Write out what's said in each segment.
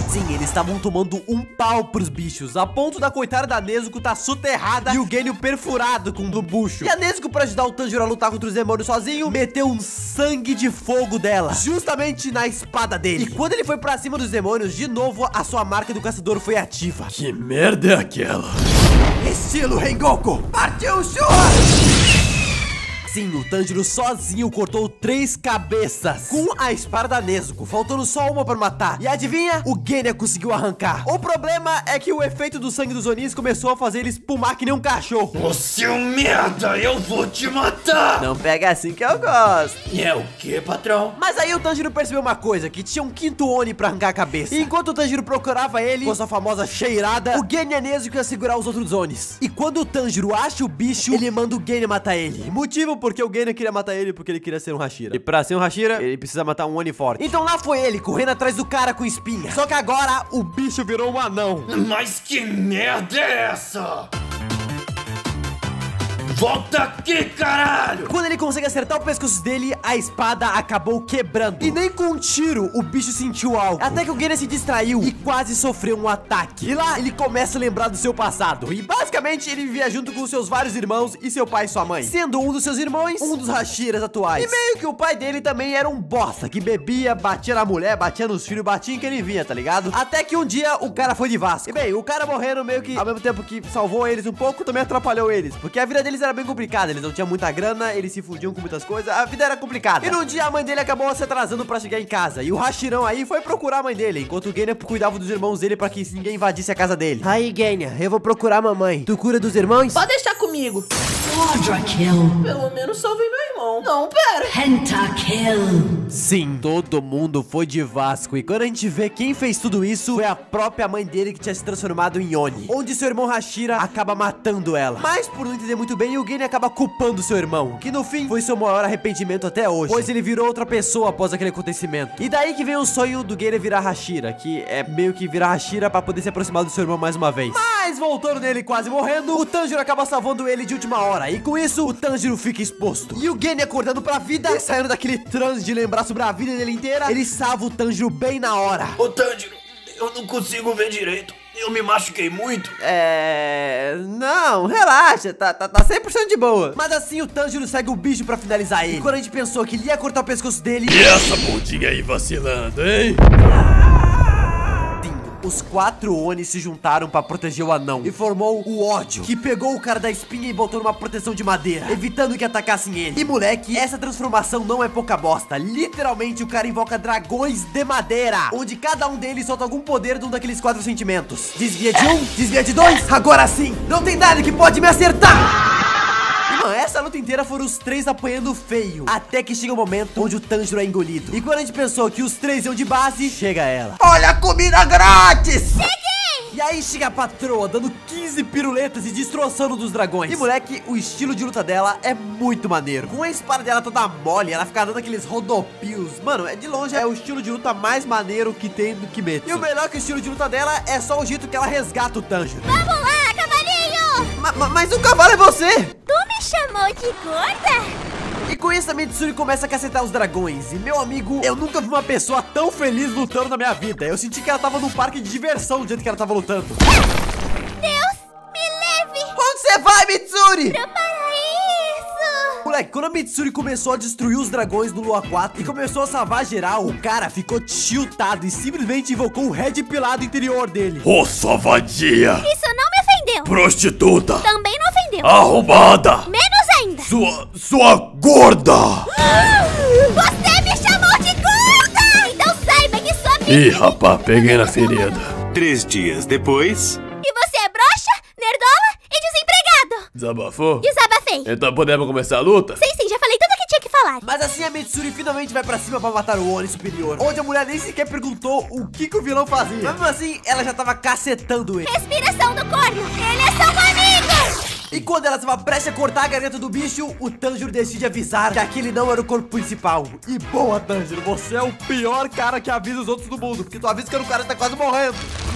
Sim, eles estavam tomando um pau pros bichos, a ponto da coitada da Nezuko tá soterrada e o Genio perfurado com um bucho. E a Nezuko, pra ajudar o Tanjiro a lutar contra os demônios sozinho, meteu um sangue de fogo dela, justamente na espada dele. E quando ele foi pra cima dos demônios, de novo, a sua marca do caçador foi ativa. Que merda é aquela? Estilo Rengoku. Partiu, Shura! Sim, o Tanjiro sozinho cortou 3 cabeças com a espada da Nezuko, faltando só uma pra matar. E adivinha? O Genya conseguiu arrancar. O problema é que o efeito do sangue dos Onis começou a fazer ele espumar que nem um cachorro. Ô seu merda, eu vou te matar! Não pega assim que eu gosto. E é o que, patrão? Mas aí o Tanjiro percebeu uma coisa, que tinha um quinto Oni pra arrancar a cabeça. E enquanto o Tanjiro procurava ele, com sua famosa cheirada, o Genya e a Nezuko ia segurar os outros Onis. E quando o Tanjiro acha o bicho, ele manda o Genya matar ele. Motivo porque o Genya queria matar ele porque ele queria ser um Hashira. E pra ser um Hashira, ele precisa matar um Oni forte. Então lá foi ele, correndo atrás do cara com espinha. Só que agora, o bicho virou um anão. Mas que merda é essa? Volta aqui, caralho! Quando ele consegue acertar o pescoço dele, a espada acabou quebrando. E nem com um tiro, o bicho sentiu algo. Até que o Genya se distraiu e quase sofreu um ataque. E lá, ele começa a lembrar do seu passado. E basicamente, ele vivia junto com seus vários irmãos e seu pai e sua mãe. Sendo um dos seus irmãos, um dos Hashiras atuais. E meio que o pai dele também era um bosta, que bebia, batia na mulher, batia nos filhos, batia em quem ele via, tá ligado? Até que um dia, o cara foi de Vasco. E bem, o cara morrendo meio que, ao mesmo tempo que salvou eles um pouco, também atrapalhou eles. Porque a vida deles era bem complicada, eles não tinham muita grana, eles se fudiam com muitas coisas, a vida era complicada. E no dia a mãe dele acabou se atrasando pra chegar em casa, e o Hashirão aí foi procurar a mãe dele, enquanto o Genya cuidava dos irmãos dele pra que ninguém invadisse a casa dele. Aí, Genya, eu vou procurar a mamãe. Tu cura dos irmãos? Pode deixar comigo. Quadra kill. Pelo menos salvei meu irmão. Não, pera. Pentakill. Sim, todo mundo foi de Vasco, e quando a gente vê quem fez tudo isso, foi a própria mãe dele que tinha se transformado em Oni, onde seu irmão Hashira acaba matando ela. Mas por não entender muito bem, o Genya acaba culpando seu irmão, que no fim foi seu maior arrependimento até hoje, pois ele virou outra pessoa após aquele acontecimento. E daí que vem o sonho do Genya virar Hashira, que é meio que virar Hashira pra poder se aproximar do seu irmão mais uma vez. Mas voltando nele quase morrendo, o Tanjiro acaba salvando ele de última hora, e com isso o Tanjiro fica exposto. E o Genya acordando pra vida e saindo daquele transe de lembrar sobre a vida dele inteira, ele salva o Tanjiro bem na hora. Ô Tanjiro, eu não consigo ver direito. Eu me machuquei muito. Não, relaxa, tá 100% de boa. Mas assim o Tanjiro segue o bicho pra finalizar ele. E quando a gente pensou que ele ia cortar o pescoço dele, E essa bundinha aí vacilando, hein? os 4 Oni se juntaram pra proteger o anão e formou o ódio, que pegou o cara da espinha e botou numa proteção de madeira, evitando que atacassem ele. E moleque, essa transformação não é pouca bosta. Literalmente o cara invoca dragões de madeira, onde cada um deles solta algum poder de um daqueles 4 sentimentos. Desvia de um, desvia de 2, agora sim, não tem nada que pode me acertar. Mano, essa luta inteira foram os 3 apanhando feio, até que chega o momento onde o Tanjiro é engolido. E quando a gente pensou que os 3 iam de base, chega ela. Olha a comida grátis! Cheguei! E aí chega a patroa, dando 15 piruletas e destroçando dos dragões. E moleque, o estilo de luta dela é muito maneiro. Com a espada dela toda mole, ela fica dando aqueles rodopios. Mano, de longe é o estilo de luta mais maneiro que tem do Kimetsu. E o melhor que o estilo de luta dela é só o jeito que ela resgata o Tanjiro. Vamos lá, cavalinho! Mas o cavalo é você! Tu me chamou de gorda? E com isso a Mitsuri começa a cacetar os dragões. E meu amigo, eu nunca vi uma pessoa tão feliz lutando na minha vida. Eu senti que ela tava num parque de diversão do jeito que ela tava lutando. Deus, me leve! Onde você vai, Mitsuri? Pro paraíso! Moleque, quando a Mitsuri começou a destruir os dragões do Lua 4 e começou a salvar geral, o cara ficou tiltado e simplesmente invocou o Red Pilar do interior dele. Ô, sua vadia! Isso não me ofendeu! Prostituta! Também não ofendeu! Arrombada! Menos ainda! Sua gorda! Você me chamou de gorda! Então saiba que sua Ih, rapá, peguei na ferida. 3 dias depois... E você é broxa, nerdola e desempregado! Desabafou? Desabafei! Então podemos começar a luta? Sim, já falei tudo o que tinha que falar! Mas assim a Mitsuri finalmente vai pra cima pra matar o Oni superior, onde a mulher nem sequer perguntou o que o vilão fazia. Mas mesmo assim, ela já tava cacetando ele. Respiração do corno! Ele é seu amigo! E quando ela estava prestes a cortar a garganta do bicho, o Tanjiro decide avisar que aquele não era o corpo principal. E boa, Tanjiro, você é o pior cara que avisa os outros do mundo, porque tu avisa que o cara tá quase morrendo.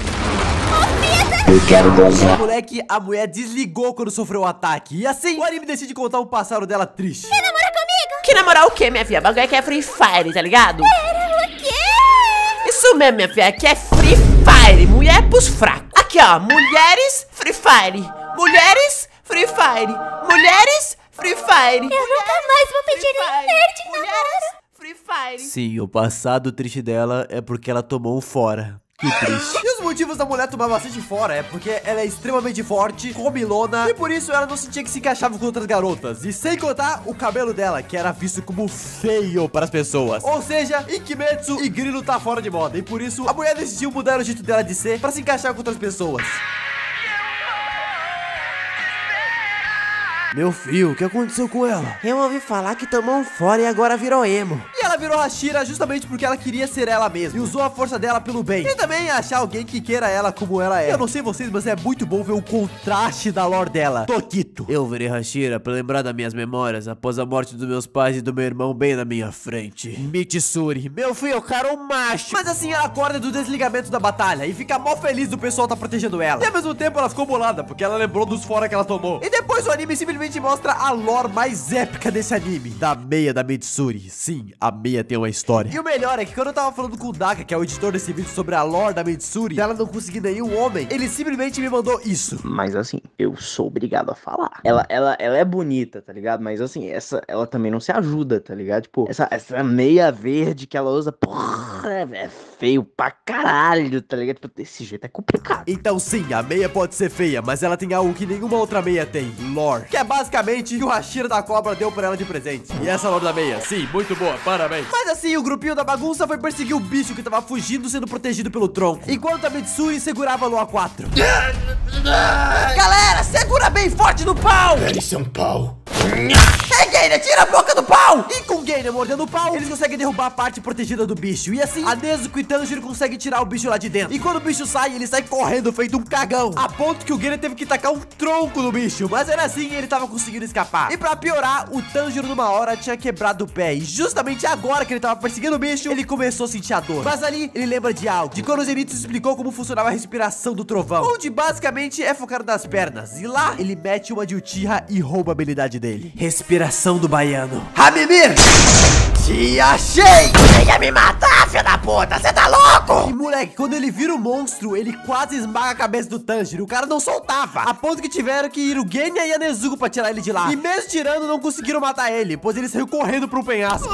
Moleque, a mulher desligou quando sofreu o ataque. E assim, o anime decide contar um passado dela triste. Quer namorar comigo? Que namorar o quê, minha filha? Bagulho aqui é Free Fire, tá ligado? Era o quê? Isso mesmo, minha filha, aqui é Free Fire. Fire, mulher pros fracos. Aqui, ó, mulheres Free Fire. Mulheres Free Fire. Mulheres Free Fire. Eu nunca mais vou pedir um nerd em namoro. Free Fire. Sim, o passado triste dela é porque ela tomou um fora. Que triste. E os motivos da mulher tomar bastante fora é porque ela é extremamente forte, comilona, e por isso ela não sentia que se encaixava com outras garotas. E sem contar o cabelo dela, que era visto como feio para as pessoas. Ou seja, Ikimetsu e Grilo tá fora de moda. E por isso a mulher decidiu mudar o jeito dela de ser para se encaixar com outras pessoas. Meu filho, o que aconteceu com ela? Eu ouvi falar que tomou um fora e agora virou emo. E ela virou Hashira justamente porque ela queria ser ela mesma e usou a força dela pelo bem. E também achar alguém que queira ela como ela é. Eu não sei vocês, mas é muito bom ver o contraste da lore dela. Tokito. Eu virei Hashira pra lembrar das minhas memórias após a morte dos meus pais e do meu irmão bem na minha frente. Mitsuri. Meu filho, o cara é um macho. Mas assim ela acorda do desligamento da batalha e fica mó feliz do pessoal tá protegendo ela. E ao mesmo tempo ela ficou bolada porque ela lembrou dos fora que ela tomou. E depois o anime simplesmente mostra a lore mais épica desse anime, da meia da Mitsuri. Sim, a meia tem uma história. E o melhor é que quando eu tava falando com o Daka, que é o editor desse vídeo, sobre a lore da Mitsuri, dela não conseguir nenhum homem, ele simplesmente me mandou isso. Mas assim, eu sou obrigado a falar. Ela é bonita, tá ligado? Mas assim, ela também não se ajuda, tá ligado? Tipo, essa meia verde que ela usa, porra, é feio pra caralho, tá ligado? Tipo, desse jeito é complicado. Então sim, a meia pode ser feia, mas ela tem algo que nenhuma outra meia tem, lore. Que é basicamente que o Hashira da cobra deu pra ela de presente. E essa lore da meia, sim, muito boa, parabéns. Mas assim, o grupinho da bagunça foi perseguir o bicho que tava fugindo, sendo protegido pelo tronco, enquanto a Mitsuri segurava a Lua 4. Galera, segura bem forte no pau! Isso é um pau. Ei, Gainer, tira a boca do pau! E com o Gainer mordendo o pau, eles conseguem derrubar a parte protegida do bicho. E assim, a Nezuko e Tanjiro conseguem tirar o bicho lá de dentro. E quando o bicho sai, ele sai correndo feito um cagão, a ponto que o Gainer teve que tacar um tronco no bicho. Mas era assim, ele tava conseguindo escapar. E pra piorar, o Tanjiro numa hora tinha quebrado o pé. E justamente agora que ele tava perseguindo o bicho, ele começou a sentir a dor. Mas ali, ele lembra de algo, de quando o Zenitsu explicou como funcionava a respiração do trovão, onde basicamente é focado nas pernas. E lá, ele mete uma de Uchiha e rouba a habilidade dele. Respiração do baiano. Hamimir! Te achei! Venha me matar, filho da puta, você tá louco? E moleque, quando ele vira o monstro, ele quase esmaga a cabeça do Tanjiro. O cara não soltava, a ponto que tiveram que ir o Genya e a Nezuko pra tirar ele de lá. E mesmo tirando, não conseguiram matar ele, pois ele saiu correndo pro penhasco.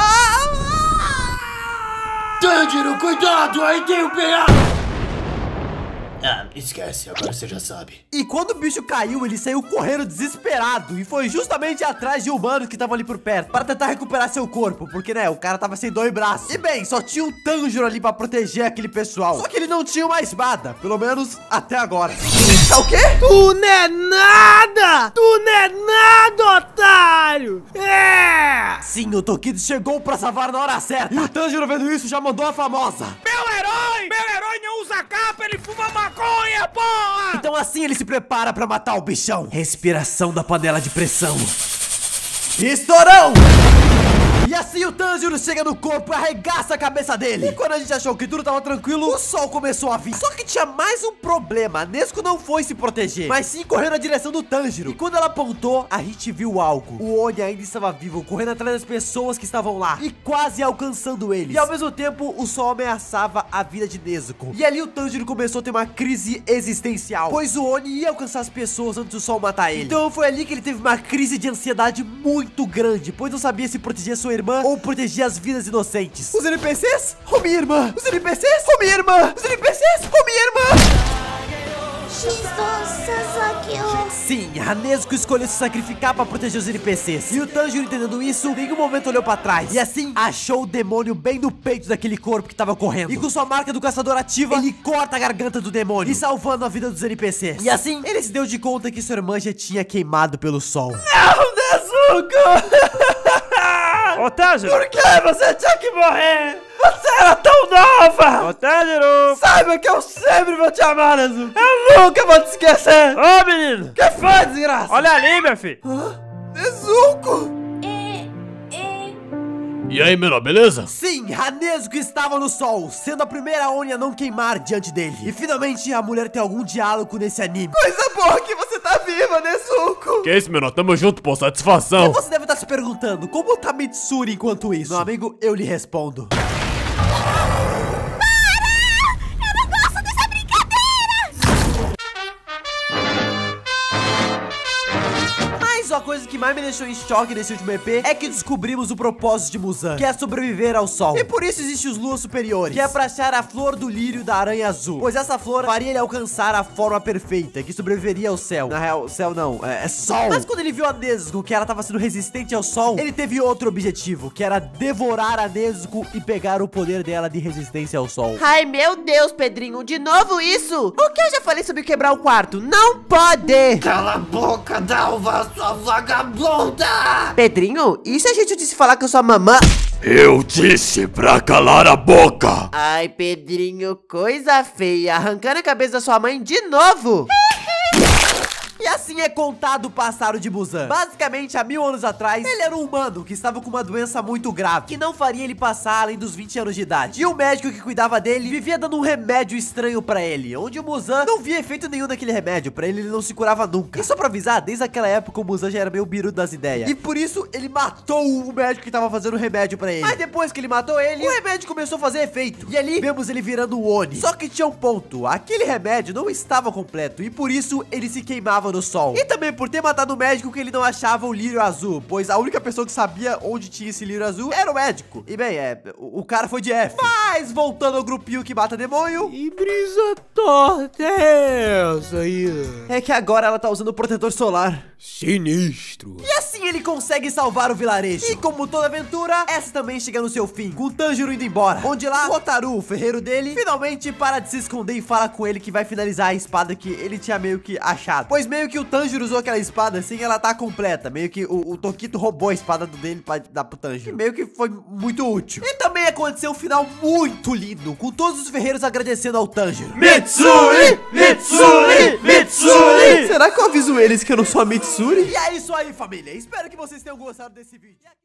Tanjiro, cuidado, aí tem o penhasco. Ah, esquece, agora você já sabe. E quando o bicho caiu, ele saiu correndo desesperado e foi justamente atrás de humanos que estavam ali por perto para tentar recuperar seu corpo, porque né, o cara tava sem 2 braços. E bem, só tinha um Tanjiro ali pra proteger aquele pessoal. Só que ele não tinha uma espada, pelo menos até agora. Tá o quê? Tu não é nada! Tu não é nada, otário! É! Sim, o Tokito chegou pra salvar na hora certa. E o Tanjiro vendo isso já mandou a famosa: Meu herói não usa capa, ele fuma maconha, porra! Então assim ele se prepara pra matar o bichão. Respiração da panela de pressão. Estourão! E assim o Tanjiro chega no corpo e arregaça a cabeça dele. E quando a gente achou que tudo tava tranquilo, o sol começou a vir. Só que tinha mais um problema. A Nezuko não foi se proteger, mas sim correndo na direção do Tanjiro. E quando ela apontou, a gente viu algo. O Oni ainda estava vivo, correndo atrás das pessoas que estavam lá e quase alcançando eles. E ao mesmo tempo, o sol ameaçava a vida de Nezuko. E ali o Tanjiro começou a ter uma crise existencial, pois o Oni ia alcançar as pessoas antes do sol matar ele. Então foi ali que ele teve uma crise de ansiedade muito grande, pois não sabia se proteger sua irmã ou proteger as vidas inocentes. Os NPCs? Ou minha irmã? Os NPCs? Ou minha irmã? Os NPCs? Ou minha irmã? Sim, a Nezuko escolheu se sacrificar pra proteger os NPCs. E o Tanjiro, entendendo isso, em nenhum momento olhou pra trás. E assim, achou o demônio bem no peito daquele corpo que tava correndo. E com sua marca do caçador ativa, ele corta a garganta do demônio, e salvando a vida dos NPCs. E assim, ele se deu de conta que sua irmã já tinha queimado pelo sol. Não, Nezuko! Ô, Tanjiro! Por que você tinha que morrer? Você era tão nova! Ô, Tanjiro! Saiba que eu sempre vou te amar, Nezuko! Eu nunca vou te esquecer! Ô, menino! Que foi, desgraça? Olha ali, meu filho! Nezuko! E aí, menor, beleza? Sim, a Nezuko estava no sol, sendo a primeira Oni a não queimar diante dele. E finalmente a mulher tem algum diálogo nesse anime. Coisa boa que você tá viva, Nezuko! Que isso, menor? Tamo junto, pô, satisfação. E você deve estar se perguntando, como tá Mitsuri enquanto isso? Meu amigo, eu lhe respondo. Eu não gosto dessa a coisa que mais me deixou em choque nesse último EP é que descobrimos o propósito de Muzan, que é sobreviver ao sol. E por isso existe os luas superiores, que é pra achar a flor do lírio da aranha azul, pois essa flor faria ele alcançar a forma perfeita, que sobreviveria ao céu. Na real, céu não, é sol. Mas quando ele viu a Nezuko, que ela tava sendo resistente ao sol, ele teve outro objetivo, que era devorar a Nezuko e pegar o poder dela de resistência ao sol. Ai, meu Deus, Pedrinho, de novo isso? O que eu já falei sobre quebrar o quarto? Não pode! Cala a boca, Dalva, sua vagabunda! Pedrinho, e se a gente disse falar que eu sou a mamã? Eu disse pra calar a boca! Ai, Pedrinho, coisa feia, arrancando a cabeça da sua mãe de novo! E assim é contado o passado de Muzan. Basicamente, há 1000 anos atrás, ele era um humano que estava com uma doença muito grave, que não faria ele passar além dos 20 anos de idade. E o médico que cuidava dele vivia dando um remédio estranho pra ele, onde o Muzan não via efeito nenhum daquele remédio. Pra ele não se curava nunca. E só pra avisar, desde aquela época o Muzan já era meio birudo das ideias. E por isso, ele matou o médico que tava fazendo o remédio pra ele. Mas depois que ele matou ele, o remédio começou a fazer efeito. E ali, vemos ele virando um Oni. Só que tinha um ponto, aquele remédio não estava completo, e por isso, ele se queimava no sol. E também por ter matado o médico que ele não achava o lírio azul, pois a única pessoa que sabia onde tinha esse lírio azul era o médico. E bem, o cara foi de F. Mas voltando ao grupinho que mata demônio, Que brisa torta é essa aí? é que agora ela tá usando o protetor solar. Sinistro. E assim ele consegue salvar o vilarejo. E como toda aventura, essa também chega no seu fim, com o Tanjiro indo embora, onde lá, o Otaru, o ferreiro dele, finalmente para de se esconder e fala com ele que vai finalizar a espada que ele tinha meio que achado. Pois meio que o Tanjiro usou aquela espada sem ela tá completa. Meio que o Tokito roubou a espada dele pra dar pro Tanjiro. E meio que foi muito útil. E também aconteceu um final muito lindo, com todos os ferreiros agradecendo ao Tanjiro. Mitsuri! Mitsuri! Mitsuri! Será que eu aviso eles que eu não sou a Mitsuri? E é isso aí, família. Espero que vocês tenham gostado desse vídeo.